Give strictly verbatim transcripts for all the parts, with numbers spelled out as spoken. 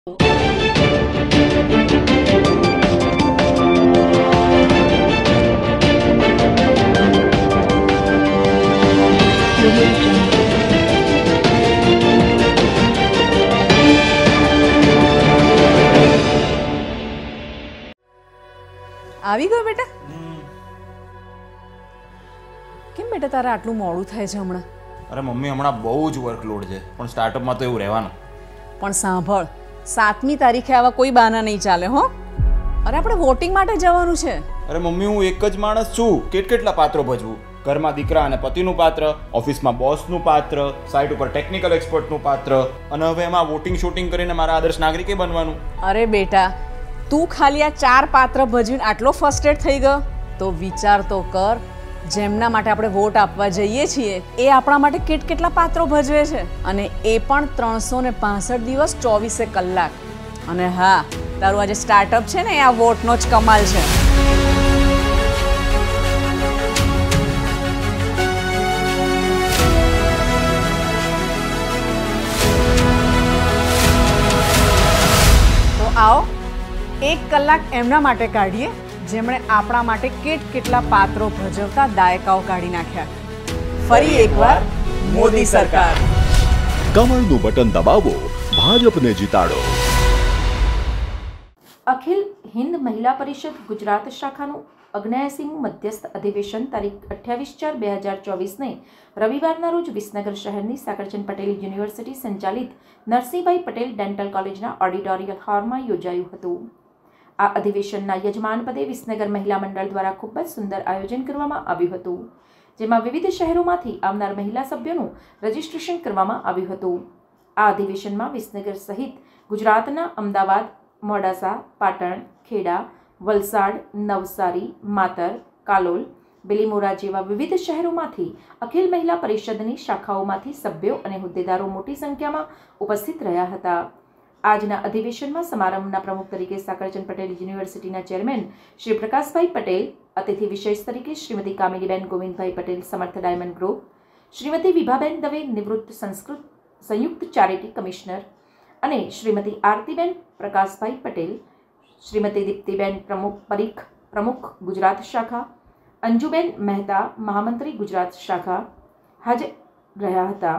આવી ગયો બેટા? કેમ બેટા તારે આટલું મોડું થાય છે હમણાં? અરે મમ્મી હમણાં બહુ જ વર્કલોડ છે, પણ સ્ટાર્ટઅપમાં તો એવું રહેવાનું. પણ સાંભળ, સાતમી તારીખે આવા કોઈ બહાના નહીં ચાલે હો. અરે આપણે વોટિંગ માટે જવાનું છે. અરે મમ્મી હું એક જ માણસ છું, કેટ કેટલા પાત્રો ભજવું? ઘરમાં દીકરા અને પતિનું પાત્ર, ઓફિસમાં બોસનું પાત્ર, સાઇટ ઉપર ટેકનિકલ એક્સપર્ટનું પાત્ર, અને હવે એમાં વોટિંગ શૂટિંગ કરીને મારા આદર્શ નાગરિકે બનવાનું. અરે બેટા, તું ખાલી આ ચાર પાત્ર ભજવીને આટલો ફર્સ્ટેડ થઈ ગયો તો વિચાર તો કર, જેમના માટે આપણે વોટ આપવા જઈએ છીએ એ આપણા માટે કેટ કેટલા પાત્રો ભજવે છે, અને એ પણ ત્રણસો ને પાંસઠ દિવસ ચોવીસે કલાક. અને હા, તારું આજે સ્ટાર્ટઅપ છે ને એ આ વોટનો જ કમાલ છે. તો આવો એક કલાક એમના માટે કાઢીએ જેમણે આપણા માટે કેટ કેટલા પાત્રો ભજવતા દાયકાઓ કાઢી નાખ્યા. ફરી એકવાર મોદી સરકાર. કમળનું બટન દબાવો, ભાજપને જીતાડો. અખિલ હિન્દ મહિલા પરિષદ ગુજરાત શાખાનું ઓગણએંસીમું મધ્યસ્થ અધિવેશન તારીખ અઠ્યાવીસ ચાર બે હજાર ચોવીસને રવિવારના રોજ વિસનગર શહેરની સાકરચંદ પટેલ યુનિવર્સિટી સંચાલિત નરસિંહભાઈ પટેલ ડેન્ટલ કોલેજના ઓડિટોરિયમ હોલમાં યોજાયું હતું. આ અધિવેશનના યજમાન પદે વિસનગર મહિલા મંડળ દ્વારા ખૂબ જ સુંદર આયોજન કરવામાં આવ્યું હતું, જેમાં વિવિધ શહેરોમાંથી આવનાર મહિલા સભ્યોનું રજીસ્ટ્રેશન કરવામાં આવ્યું હતું. આ અધિવેશનમાં વિસનગર સહિત ગુજરાતના અમદાવાદ, મોડાસા, પાટણ, ખેડા, વલસાડ, નવસારી, માતર, કાલોલ, બિલીમોરા જેવા વિવિધ શહેરોમાંથી અખિલ મહિલા પરિષદની શાખાઓમાંથી સભ્યો અને હોદ્દેદારો મોટી સંખ્યામાં ઉપસ્થિત રહ્યા હતા. આજના અધિવેશનમાં સમારંભના પ્રમુખ તરીકે સાકરચંદ પટેલ યુનિવર્સિટીના ચેરમેન શ્રી પ્રકાશભાઈ પટેલ, અતિથિ વિશેષ તરીકે શ્રીમતી કામિનીબેન ગોવિંદભાઈ પટેલ સમર્થ ડાયમંડ ગ્રુપ, શ્રીમતી વિભાબેન દવે નિવૃત્ત સંસ્કૃત સંયુક્ત ચેરિટી કમિશનર, અને શ્રીમતી આરતીબેન પ્રકાશભાઈ પટેલ, શ્રીમતી દીપ્તિબેન પ્રમુખ પરીખ પ્રમુખ ગુજરાત શાખા, અંજુબેન મહેતા મહામંત્રી ગુજરાત શાખા હાજર રહ્યા હતા.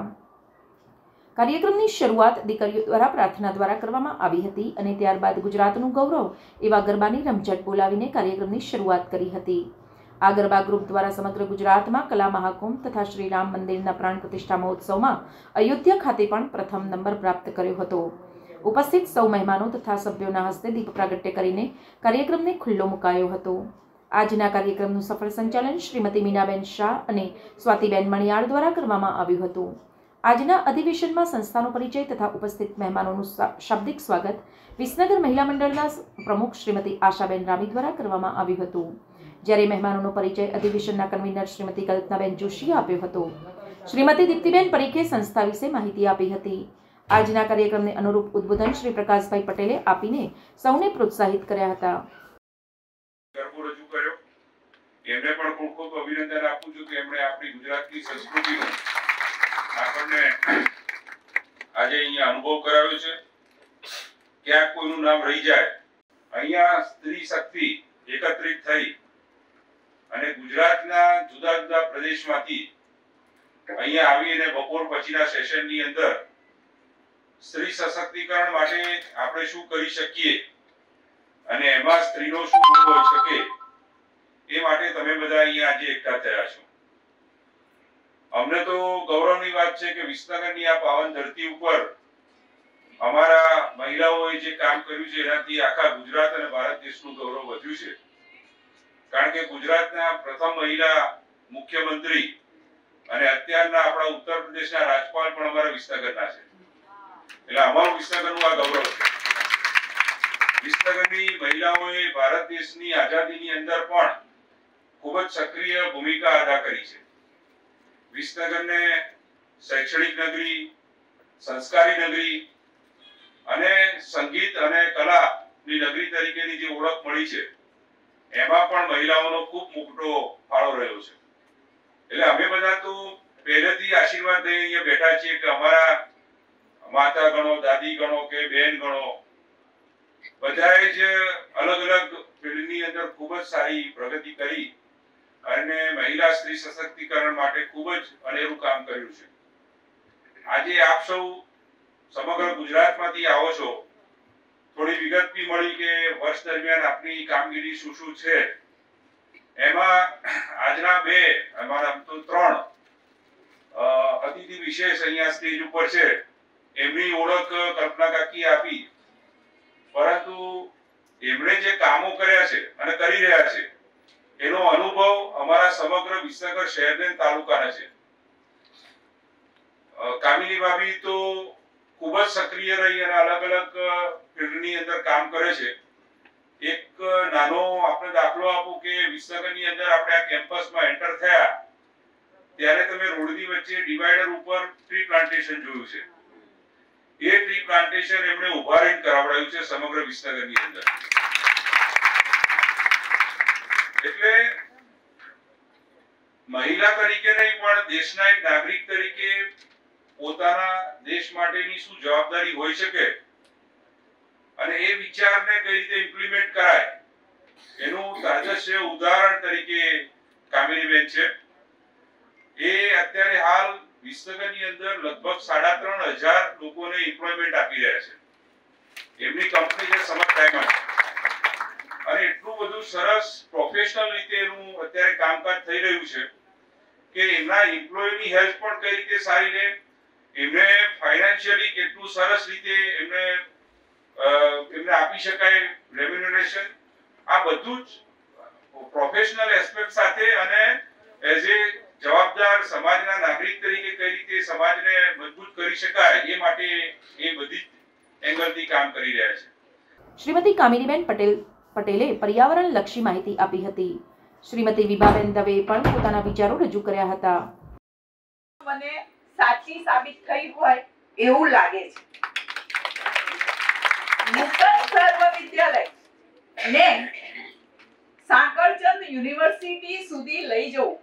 કાર્યક્રમની શરૂઆત દીકરીઓ દ્વારા પ્રાર્થના દ્વારા કરવામાં આવી હતી અને ત્યારબાદ ગુજરાતનું ગૌરવ એવા ગરબાની રમઝટ બોલાવીને કાર્યક્રમની શરૂઆત કરી હતી. આ ગરબા ગ્રુપ દ્વારા સમગ્ર ગુજરાતમાં કલા મહાકુંભ તથા શ્રી રામ મંદિરના પ્રાણ પ્રતિષ્ઠા મહોત્સવમાં અયોધ્યા ખાતે પણ પ્રથમ નંબર પ્રાપ્ત કર્યો હતો. ઉપસ્થિત સૌ મહેમાનો તથા સભ્યોના હસ્તે દીપ પ્રાગટ્ય કરીને કાર્યક્રમને ખુલ્લો મુકાયો હતો. આજના કાર્યક્રમનું સફળ સંચાલન શ્રીમતી મીનાબેન શાહ અને સ્વાતિબેન મણિયાર દ્વારા કરવામાં આવ્યું હતું. આજના અધિવેશનમાં સંસ્થાનો પરિચય તથા ઉપસ્થિત મહેમાનોનું શાબ્દિક સ્વાગત વિસનગર મહિલા મંડળના પ્રમુખ શ્રીમતી આશાબેન રામી દ્વારા કરવામાં આવ્યું હતું, જ્યારે મહેમાનોનો પરિચય અધિવેશનના કન્વીનર શ્રીમતી કલ્પનાબેન જોશીએ આપ્યો હતો. શ્રીમતી દીપ્તિબેન પરીખે સંસ્થા વિશે માહિતી આપી હતી. આજના કાર્યક્રમને અનુરૂપ ઉદ્બોધન શ્રી પ્રકાશભાઈ પટેલે આપીને સૌને પ્રોત્સાહિત કર્યા હતા. એમને પણ ખૂબ ખૂબ અભિનંદન આપું છું કે એમણે આપણી ગુજરાતની સંસ્કૃતિનું આપણને આજે અહીંયા અનુભવ કરાવ્યો છે. ક્યાંક કોઈનું નામ રહી જાય, અહીંયા સ્ત્રી શક્તિ એકત્રિત થઈ અને ગુજરાતના જુદા જુદા પ્રદેશમાંથી અહીંયા આવીને બપોર પછીના સેશનની અંદર સ્ત્રી સશક્તિકરણ માટે આપણે શું કરી શકીએ અને એમાં સ્ત્રીનો શું રોલ હોઈ શકે એ માટે તમે બધા અહીંયા આજે એકઠા થયા છો. અમને તો ગૌરવની વાત છે કે વિસનગરની આ પાવન ધરતી ઉપર અમારા મહિલાઓએ જે કામ કર્યું છે એનાથી આખા ગુજરાત અને ભારત દેશનું ગૌરવ વધ્યું છે. કારણ કે ગુજરાતના પ્રથમ મહિલા મુખ્યમંત્રી અને અત્યારના આપણા ઉત્તર પ્રદેશના રાજ્યપાલ પણ અમારા વિસનગરના છે. એટલે અમારું વિસનગરનું આ ગૌરવ છે. વિસનગરની મહિલાઓએ ભારત દેશની આઝાદીની અંદર પણ ખૂબ જ સક્રિય ભૂમિકા અદા કરી છે. વિસનગરને શૈક્ષણિક નગરી, સંસ્કારી નગરી અને સંગીત અને કલાની નગરી તરીકેની જે ઓળખ મળી છે એમાં પણ મહિલાઓનો ખૂબ મોટો ફાળો રહ્યો છે. એટલે અમે બધા તો પહેલેથી આશીર્વાદ લઈને અહીંયા બેઠા છીએ કે અમારા માતા ગણો, દાદી ગણો કે બહેન ગણો બધાએ જ અલગ અલગ ફિલ્ડની અંદર ખૂબ જ સારી પ્રગતિ કરી અને મહિલા સ્ત્રી સશક્તિકરણ માટે ખૂબ જ અનેરું કામ કર્યું છે. આજે આપ સૌ સમગ્ર ગુજરાતમાંથી આવો છો. થોડી વિગત બી મળી કે વર્ષ દરમિયાન આપની કામગીરી શું શું છે. એમાં આજના બે અમારા તો ત્રણ અતિથિ વિશેષ અહીંયા સ્ટેજ ઉપર છે. એમની ઓળખ કલ્પના કાકી આપી, પરંતુ એમણે જે કામો કર્યા છે અને કરી રહ્યા છે એનો અનુભવ અમારા સમગ્ર વિસનગર શહેર અને તાલુકાના છે. કામિની ભાભી તો ખૂબ જ સક્રિય રહી અને અલગ અલગ ફિલ્ડની અંદર કામ કરે છે. એક નાનો આપણે દાખલો આપું કે વિસનગરની અંદર આપણે આ કેમ્પસમાં એન્ટર થયા ત્યારે તમે રોડની વચ્ચે ડિવાઈડર ઉપર ટ્રી પ્લાન્ટેશન જોયું છે. એ ટ્રી પ્લાન્ટેશન એમણે ઉભા રહીને કરાવડાવ્યું છે સમગ્ર વિસનગરની અંદર. એટલે મહિલા તરીકે નહીં પણ દેશના એક નાગરિક તરીકે પોતાના દેશ માટેની શું જવાબદારી હોઈ શકે અને એ વિચારને કઈ રીતે ઇમ્પ્લિમેન્ટ કરાય એનું તાજસ્ય ઉદાહરણ તરીકે કામિનીબેન છે. એ અત્યારે હાલ વિસનગરની અંદર લગભગ સાડા ત્રણ હજાર લોકોને એમ્પ્લોયમેન્ટ આપી રહ્યા છે. એમની કંપની છે સમર ડાયમંડ અને એટલું બધું સરસ પ્રોફેશનલ રીતે એનું અત્યારે કામકાજ થઈ રહ્યું છે કે એમના એમ્પ્લોયની હેલ્થ પણ કઈ રીતે સારી રહે, એમને ફાઇનાન્શિયલી કેટલું સરસ રીતે એમને એમને આપી શકાય રેમ્યુનરેશન. આ બધું જ પ્રોફેશનલ એસ્પેક્ટ સાથે અને એઝ એ જવાબદાર સમાજના નાગરિક તરીકે કઈ રીતે સમાજને મજબૂત કરી શકાય એ માટે એ બધી એંગલથી કામ કરી રહ્યા છે. શ્રીમતી કામિનીબેન પટેલ પટેલે પર્યાવરણ લક્ષી માહિતી આપી હતી. શ્રીમતી વિભાબેન દવે પણ પોતાના વિચારો રજૂ કર્યા હતા. મને સાચી સાબિત થઈ હોય એવું લાગે છે. મુકન સર્વ વિદ્યાલય ને સાંકળચંદ યુનિવર્સિટી સુધી લઈ જવું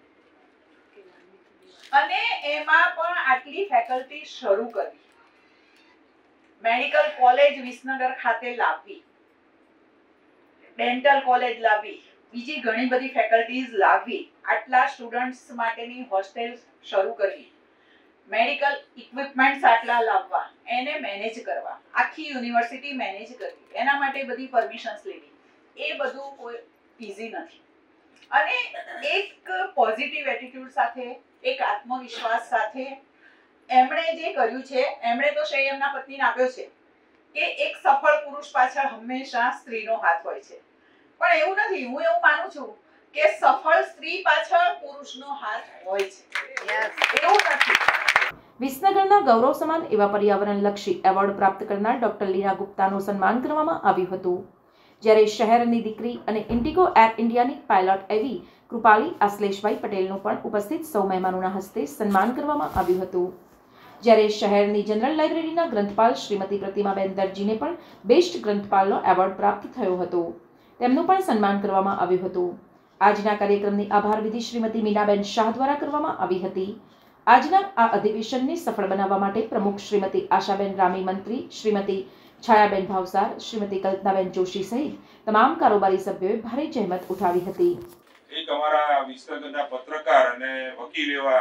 અને એમાં પણ આટલી ફેકલ્ટી શરૂ કરવી, મેડિકલ કોલેજ વિસનગર ખાતે લાવવી, ડેન્ટલ કોલેજ લાવવી, બીજી ઘણી બધી ફેકલ્ટીઝ લાવવી, આટલા સ્ટુડન્ટ્સ માટેની હોસ્ટેલ શરૂ કરવી, મેડિકલ ઇક્વિપમેન્ટ્સ આટલા લાવવા, એને મેનેજ કરવા, આખી યુનિવર્સિટી મેનેજ કરવી, એના માટે બધી પરમિશન્સ લેવી, એ બધું કોઈ ઈઝી નથી. અને એક પોઝિટિવ એટીટ્યુડ સાથે, એક આત્મવિશ્વાસ સાથે એમણે જે કર્યું છે, એમણે તો શ્રેય એમના પત્નીને આપ્યો છે કે એક સફળ પુરુષ પાછળ હંમેશા સ્ત્રીનો હાથ હોય છે. પણ એવું નથી. હું એવું માનું છું કે સફળ સ્ત્રી પાછળ પુરુષનો હાથ હોય છે, એવું નથી. વિસનગરના ગૌરવ સમાન એવા પર્યાવરણલક્ષી એવોર્ડ પ્રાપ્ત કરનાર ડોક્ટર લીના ગુપ્તાનું સન્માન કરવામાં આવ્યું હતું. જ્યારે શહેરની દીકરી અને ઇન્ડિગો એર ઇન્ડિયાની પાયલોટ એવી કૃપાલી આશ્લેષભાઈ પટેલનું પણ ઉપસ્થિત સૌ મહેમાનોના હસ્તે સન્માન કરવામાં આવ્યું હતું. જ્યારે શહેરની જનરલ લાઇબ્રેરીના ગ્રંથપાલ શ્રીમતી પ્રતિમાબેન દરજીને પણ બેસ્ટ ગ્રંથપાલનો એવોર્ડ પ્રાપ્ત થયો હતો. તેમનું પણ સન્માન કરવામાં આવ્યું હતું. આજના કાર્યક્રમની આભાર વિધિ શ્રીમતી મીનાબેન શાહ દ્વારા કરવામાં આવી હતી. આજના આ અધિવેશનને સફળ બનાવવા માટે પ્રમુખ શ્રીમતી આશાબેન રામી, મંત્રી શ્રીમતી છાયાબેન ભાવસાર, શ્રીમતી કલ્પનાબેન જોશી સહિત તમામ કારોબારી સભ્યોએ ભારે જહેમત ઉઠાવી હતી. એક અમારા વિસનગરના પત્રકાર અને વકીલ એવા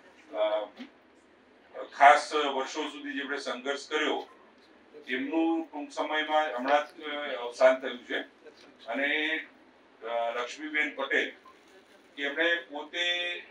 ખાસ વર્ષો સુધી જેમણે સંઘર્ષ કર્યો, એમનું ટૂંક સમયમાં હમણાં જ અવસાન થયું છે. અને લક્ષ્મીબેન પટેલ કે એમણે પોતે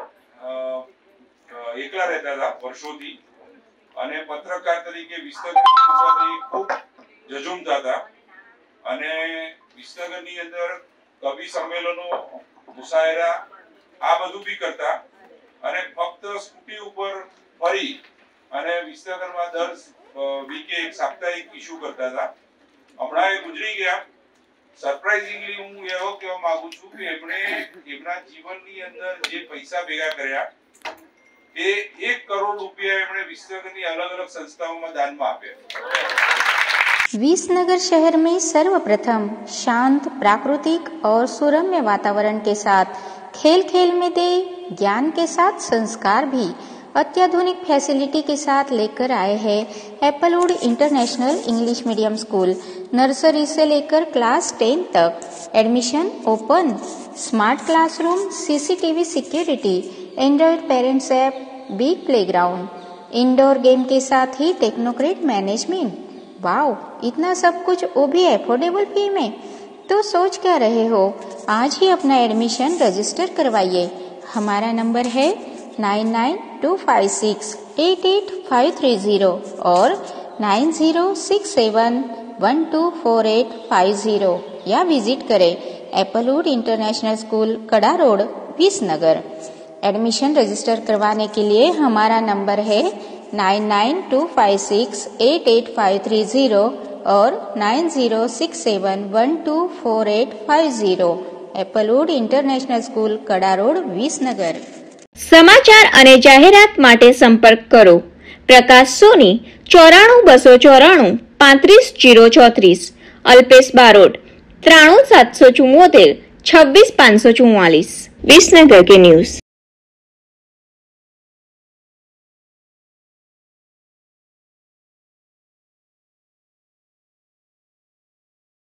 એકલા રહેતા હતા વર્ષોથી અને પત્રકાર તરીકે વિસનગરની ખૂબ ઝઝૂમતા હતા અને વિસનગરની અંદર કવિ સંમેલનો, મુશાયરા આ બધું બી કરતા અને ફક્ત સ્કૂટી ઉપર ફરી અને વિસનગરમાં દર વીકે એક સાપ્તાહિક ઇશ્યુ કરતા હતા. હમણાં એ ગુજરી ગયા. સરપ્રાઇઝિંગલી હું એવો કહેવા માંગુ છું કે એમણે એમના જીવનની અંદર જે પૈસા ભેગા કર્યા એ એક કરોડ રૂપિયા એમણે विसनगर अलग अलग संस्थाओं में दान में आप्या। विसनगर शहर में सर्वप्रथम शांत, प्राकृतिक और सुरम्य वातावरण के साथ खेल खेल में दे ज्ञान के साथ संस्कार भी अत्याधुनिक फैसिलिटी के साथ लेकर आए हैं Applewood international English medium school. Nursery से लेकर क्लास टेन तक admission open. Smart classroom, CCTV security, android parents app, big playground, indoor game के साथ ही टेक्नोक्रेट मैनेजमेंट। वाओ, इतना सब कुछ वो भी एफोर्डेबल फी में। तो सोच क्या रहे हो, आज ही अपना एडमिशन रजिस्टर करवाइए। हमारा नंबर है nine nine two five six eight eight five three zero और nine zero six seven one two four eight five zero या विजिट करें Applewood international school, Kada road, Visnagar. Admission register करवाने के लिए हमारा नंबर है nine nine two five six eight eight five three zero और nine zero six seven one two four eight five zero. Applewood international school, Kada road, Visnagar. સમાચાર અને જાહેરાત માટે સંપર્ક કરો પ્રકાશ સોની ચોરાણું બસો ચોરાણું પાંત્રીસ જીરો ચોત્રીસ, અલ્પેશ બારોટ ત્રાણું સાતસો ચુમ્મોતેર છવ્વીસ પાંચસો ચુમ્માલીસ, વિસનગર કે ન્યૂઝ।